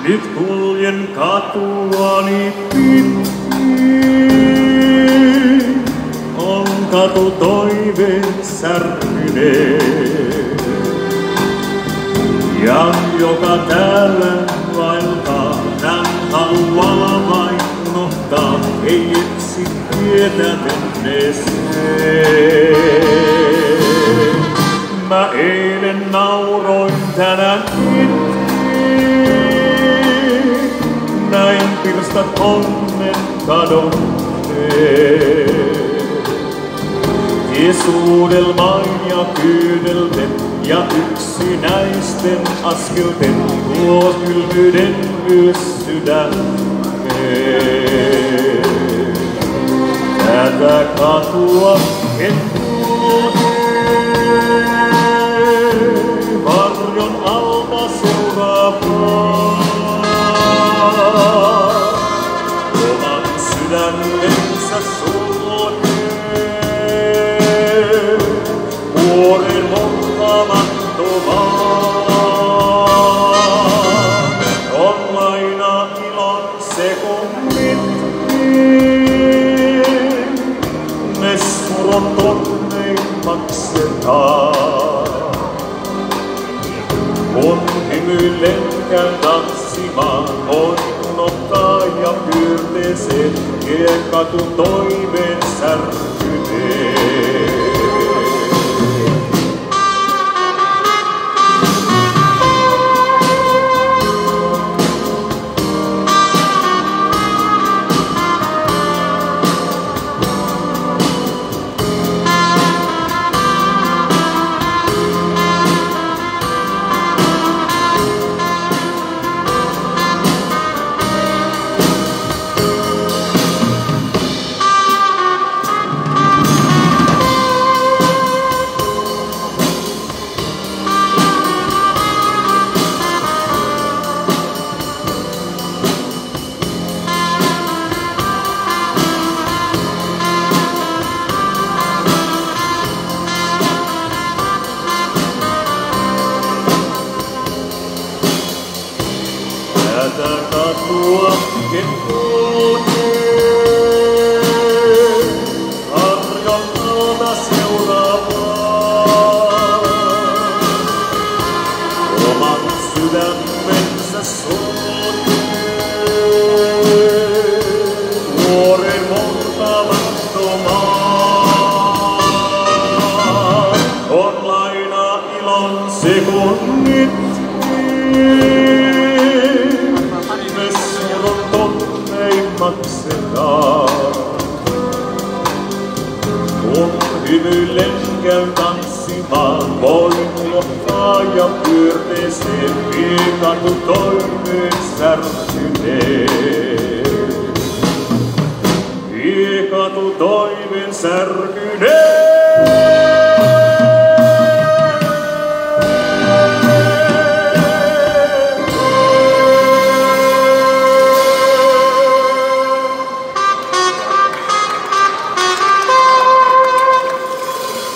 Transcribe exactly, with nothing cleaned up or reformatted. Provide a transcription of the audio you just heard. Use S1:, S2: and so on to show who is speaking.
S1: Nyt kuljen katuani pitkin, on katu toiveen särkyneen. Ja joka täällä vaeltaa, hän haluaa vain unohtaa, ei etsi tietä menneeseen. Mä eilen nauroin tänään itkin, näin pirstat onnen kadonneen. Tiesuudelmain ja kyydelten ja yksinäisten askelten tuo kylmyyden myös sydämeen. Tätä katua en kulje, varjon alta seuraavaa. Oman sydämensä sulkee, vuoren montamattomaan. On laina ilon sekunmitkin, ne suron tonnein maksetaan. Kun hymyilen käyn tanssimaan, voin unohtaa ja pyörteeseen, kiekatun toiveen särkyneen. Tätä katua en kulje, varjon alta seuraavaa. Oman sydämensä sulkee, vuoren montamattomaan. On laina ilon sekunnit, maksetaan. Kun hymyilen käyn tanssimaan, voin unohtaa ja pyörteeseen, viekatu toiveen särkyneen. Viekatu toiveen särkyneen.